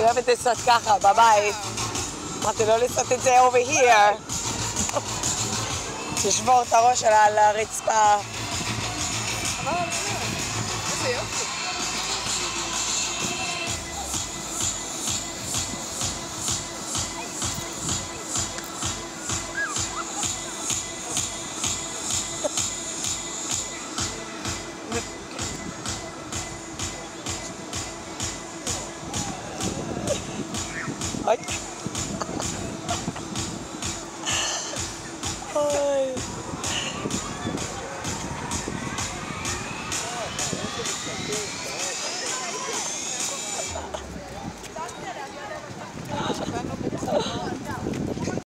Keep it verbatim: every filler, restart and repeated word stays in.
היא אוהבת לעשות ככה בבית. אמרתי לא לעשות את זה over here. תשבור את הראש שלה על הרצפה.